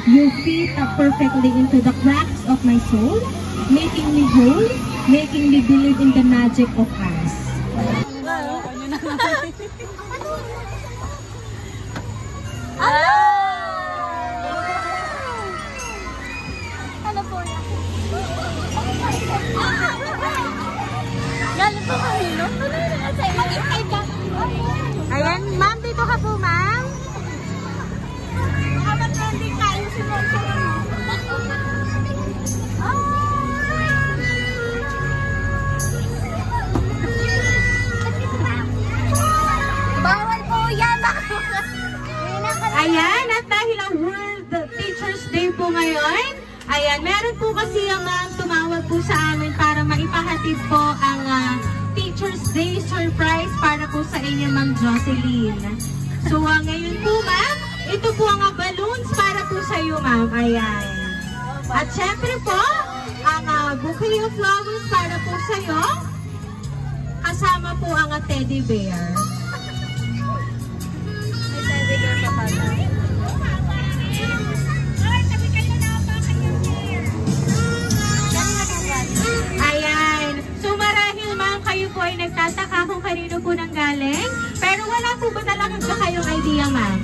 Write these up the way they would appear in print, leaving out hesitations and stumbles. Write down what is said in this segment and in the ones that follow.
You fit perfectly into the cracks of my soul, making me whole, making me believe in the magic of us. Ano po yan? Galit po kami, no? Mag-intay ka. Ayan, ma'am, dito ka po, ma'am. Baka mag-trending tayo si Monso. Bawal po yan. Ayan, at dahil ang World Teachers Day po ngayon, ayan, meron po kasi ang tumawag po sa amin para maipahatid po ang Teachers Day surprise para po sa inyo, Ma'am Jocelyn. So, ngayon po, ma'am, ito po ang balloons para po sa iyo, ma'am. Ayan. At syempre po, ang bouquet of flowers para po sa iyo, kasama po ang teddy bear. Ayan. So marahil ma'am kayo po ay nagtataka kung kanino po nang galing. Pero wala po ba talaga kayong idea, ma'am?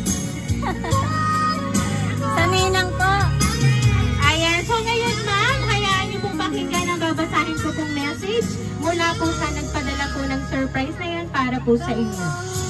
Sa ninang po. Ayan. So ngayon, ma'am, hayaan niyo pong pakinggan ang babasahin ko pong message mula po sa nagpadala po ng surprise na yan para po sa inyo.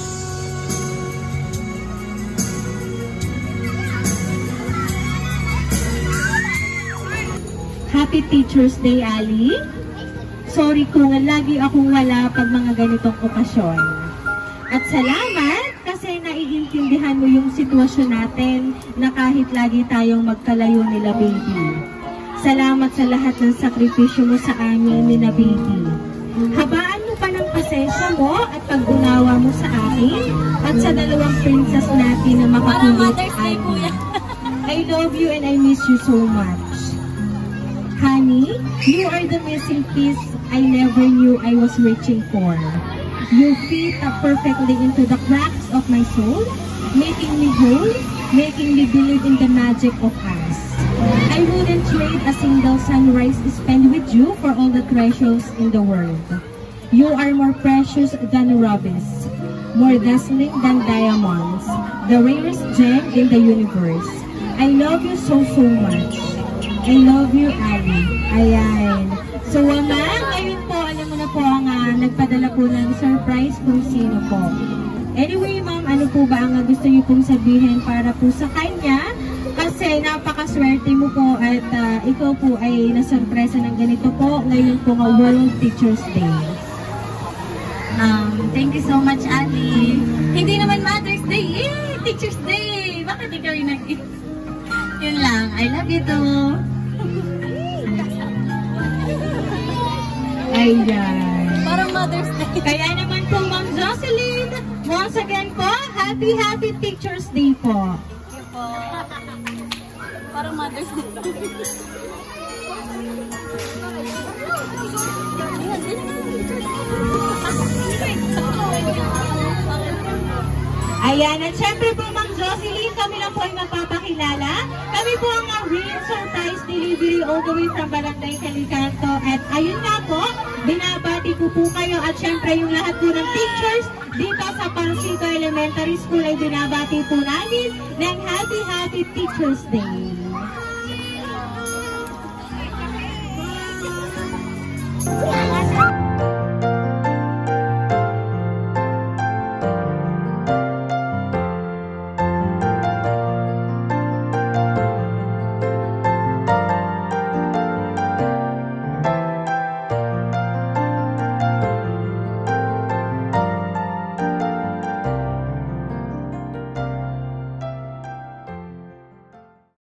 Happy Teacher's Day, Ali. Sorry kung lagi akong wala pag mga ganitong okasyon. At salamat kasi naiintindihan mo yung sitwasyon natin na kahit lagi tayong magkalayo nila, baby. Salamat sa lahat ng sakripisyo mo sa amin nila, baby. Habaan mo pa ng pasensya mo at pag-unawa mo sa akin at sa dalawang princess natin na makakulit, Ali. I love you and I miss you so much. Honey, you are the missing piece I never knew I was reaching for. You fit perfectly into the cracks of my soul, making me whole, making me believe in the magic of us. I wouldn't trade a single sunrise spent with you for all the treasures in the world. You are more precious than rubies, more dazzling than diamonds, the rarest gem in the universe. I love you so much. I love you, Ali. Ayan. So, ma'am, ngayon po, alam mo na po ang nagpadala po ng surprise kung sino po. Anyway, ma'am, ano po ba ang gusto niyo pong sabihin para po sa kanya? Kasi napakaswerte mo po at ikaw po ay nasurpresa ng ganito po ngayon po ng World Teachers Day. Thank you so much, Ali. Hindi naman Mother's Day, Teacher's Day. Bakit ikaw yung Yun lang. I love you too. Ayan. Parang Mother's Day. Kaya naman po, Ma'am Jocelyn, once again po, happy Teacher's Day po. Thank you po. Parang Mother's Day. Ayan, at syempre po, Ma'am Jocelyn, kami lang po ay magpapakilala. Kami po ang real surprise delivery all the way from Barangay Calicanto. At ayun nga po, binabati ko po kayo. At syempre yung lahat po ng teachers dito sa Pansito Elementary School ay binabati po namin ng happy Teacher's Day.